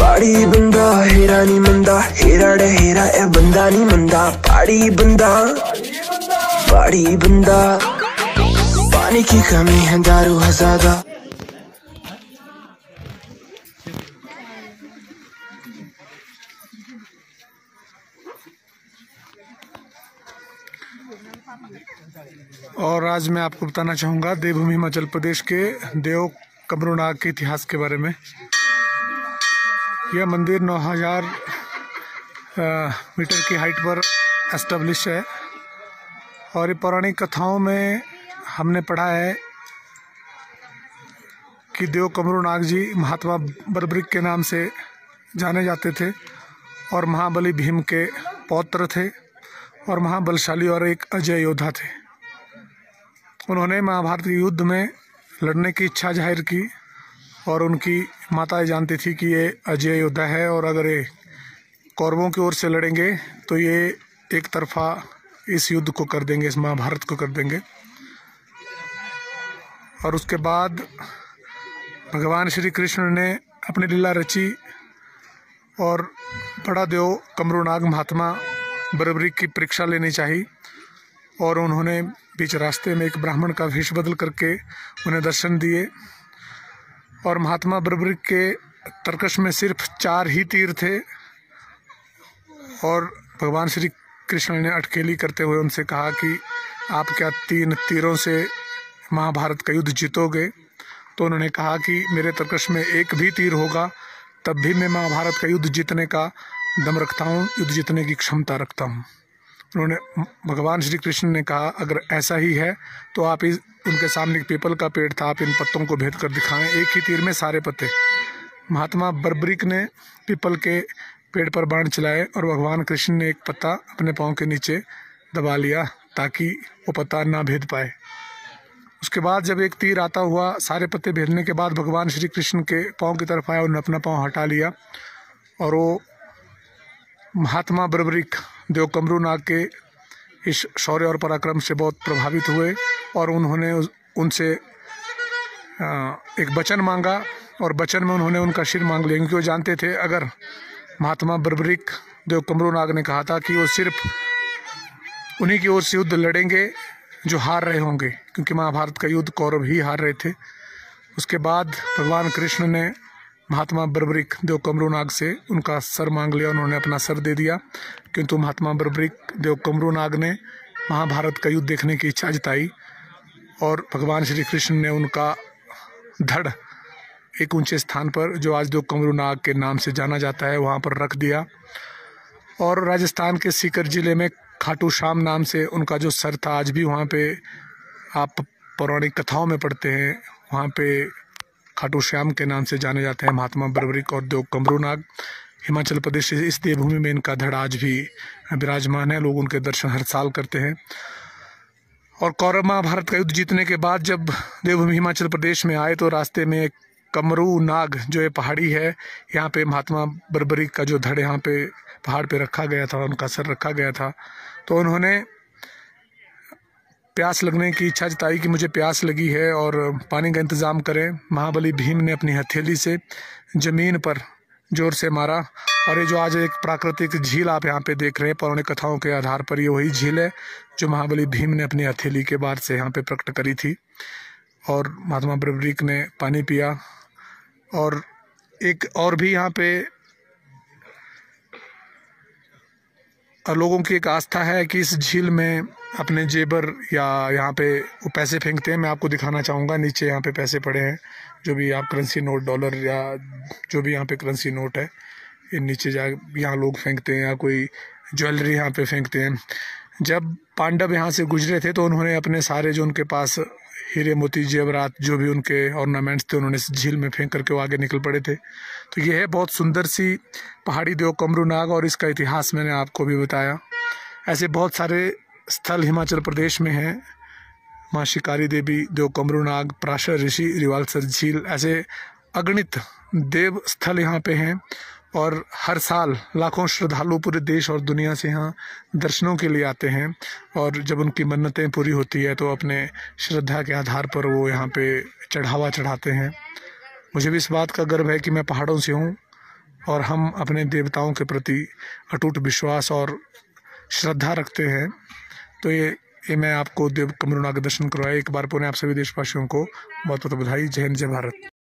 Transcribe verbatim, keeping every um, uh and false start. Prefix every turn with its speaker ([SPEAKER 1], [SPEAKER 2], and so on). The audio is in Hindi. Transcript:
[SPEAKER 1] पाड़ी बंदा हेरा नी मंदा, हेरा डे हेरा ए बंदा नी मंदा। पाड़ी बंदा पाड़ी बंदा, पानी की कमी है दारू है ज्यादा।
[SPEAKER 2] और आज मैं आपको बताना चाहूँगा देवभूमि हिमाचल प्रदेश के देव कमरूनाग के इतिहास के बारे में। यह मंदिर नौ हज़ार मीटर की हाइट पर एस्टेब्लिश है और ये पौराणिक कथाओं में हमने पढ़ा है कि देव कमरूनाग जी महात्मा बर्बरिक के नाम से जाने जाते थे और महाबली भीम के पौत्र थे और महाबलशाली और एक अजय योद्धा थे। उन्होंने महाभारत के युद्ध में लड़ने की इच्छा जाहिर की और उनकी माता जानती थी कि ये अजय योद्धा है और अगर ये कौरवों की ओर से लड़ेंगे तो ये एक तरफा इस युद्ध को कर देंगे, इस महाभारत को कर देंगे। और उसके बाद भगवान श्री कृष्ण ने अपनी लीला रची और बड़ा देव कमरूनाग महात्मा बर्बरिक की परीक्षा लेनी चाहिए और उन्होंने बीच रास्ते में एक ब्राह्मण का वेश बदल करके उन्हें दर्शन दिए। और महात्मा बर्बरिक के तरकश में सिर्फ चार ही तीर थे और भगवान श्री कृष्ण ने अटकेली करते हुए उनसे कहा कि आप क्या तीन तीरों से महाभारत का युद्ध जीतोगे? तो उन्होंने कहा कि मेरे तरकश में एक भी तीर होगा तब भी मैं महाभारत का युद्ध जीतने का दम रखता हूँ, युद्ध जीतने की क्षमता रखता हूँ। उन्होंने भगवान श्री कृष्ण ने कहा अगर ऐसा ही है तो आप इस उनके सामने एक पीपल का पेड़ था, आप इन पत्तों को भेद कर दिखाएं, एक ही तीर में सारे पत्ते। महात्मा बर्बरिक ने पीपल के पेड़ पर बाण चलाए और भगवान कृष्ण ने एक पत्ता अपने पाँव के नीचे दबा लिया ताकि वो पत्ता ना भेद पाए। उसके बाद जब एक तीर आता हुआ सारे पत्ते भेदने के बाद भगवान श्री कृष्ण के पाँव की तरफ आया, उन्होंने अपना पाँव हटा लिया और वो महात्मा बर्बरिक देव कमरूनाग के इस शौर्य और पराक्रम से बहुत प्रभावित हुए और उन्होंने उनसे एक वचन मांगा और वचन में उन्होंने उनका सिर मांग लिया, क्योंकि वो जानते थे अगर महात्मा बर्बरिक देव कमरूनाग ने कहा था कि वो सिर्फ उन्हीं की ओर से युद्ध लड़ेंगे जो हार रहे होंगे, क्योंकि महाभारत का युद्ध कौरव ही हार रहे थे। उसके बाद भगवान कृष्ण ने महात्मा बर्बरिक देव कमरूनाग से उनका सर मांग लिया, उन्होंने अपना सर दे दिया। किंतु महात्मा बर्बरिक देव कमरूनाग ने महाभारत का युद्ध देखने की इच्छा जताई और भगवान श्री कृष्ण ने उनका धड़ एक ऊंचे स्थान पर जो आज देव कमरूनाग के नाम से जाना जाता है वहाँ पर रख दिया। और राजस्थान के सीकर जिले में खाटू श्याम नाम से उनका जो सर था, आज भी वहाँ पे आप पौराणिक कथाओं में पढ़ते हैं, वहाँ पे खाटू श्याम के नाम से जाने जाते हैं महात्मा बर्बरिक और देव कमरूनाग। हिमाचल प्रदेश इस देवभूमि में इनका धड़ आज भी विराजमान है, लोग उनके दर्शन हर साल करते हैं। और कौरव महाभारत का युद्ध जीतने के बाद जब देवभूमि हिमाचल प्रदेश में आए तो रास्ते में कमरूनाग जो ये पहाड़ी है, यहाँ पे महात्मा बर्बरिक का जो धड़ यहाँ पे पहाड़ पे रखा गया था, उनका सर रखा गया था, तो उन्होंने प्यास लगने की इच्छा जताई कि मुझे प्यास लगी है और पानी का इंतज़ाम करें। महाबली भीम ने अपनी हथेली से ज़मीन पर जोर से मारा और ये जो आज एक प्राकृतिक झील आप यहाँ पे देख रहे हैं, पौराणिक कथाओं के आधार पर ये वही झील है जो महाबली भीम ने अपनी हथेली के बार से यहाँ पे प्रकट करी थी। और महात्मा बर्बरिक ने पानी पिया। और एक और भी यहाँ पे लोगों की एक आस्था है कि इस झील में अपने जेबर या यहाँ पे वो पैसे फेंकते हैं। मैं आपको दिखाना चाहूँगा, नीचे यहाँ पे पैसे पड़े हैं, जो भी आप करेंसी नोट, डॉलर या जो भी यहाँ पे करेंसी नोट है, ये नीचे जा यहाँ लोग फेंकते हैं या कोई ज्वेलरी यहाँ पे फेंकते हैं। जब पांडव यहाँ से गुजरे थे तो उन्होंने अपने सारे जो उनके पास हीरे मोती जेवरात जो भी उनके ऑर्नामेंट्स थे उन्होंने इस झील में फेंक करके वो आगे निकल पड़े थे। तो ये है बहुत सुंदर सी पहाड़ी देव कमरूनाग और इसका इतिहास मैंने आपको भी बताया। ऐसे बहुत सारे स्थल हिमाचल प्रदेश में हैं, माँ शिकारी देवी, देव कमरूनाग, पराशर ऋषि, रिवालसर झील, ऐसे अगणित देव स्थल यहाँ पे हैं और हर साल लाखों श्रद्धालु पूरे देश और दुनिया से यहाँ दर्शनों के लिए आते हैं और जब उनकी मन्नतें पूरी होती है तो अपने श्रद्धा के आधार पर वो यहाँ पे चढ़ावा चढ़ाते हैं। मुझे भी इस बात का गर्व है कि मैं पहाड़ों से हूँ और हम अपने देवताओं के प्रति अटूट विश्वास और श्रद्धा रखते हैं। तो ये ये मैं आपको देव कमरूनाग के दर्शन करवाए। एक बार पुनः आप सभी देशवासियों को बहुत बहुत बधाई। जय हिंद, जय भारत।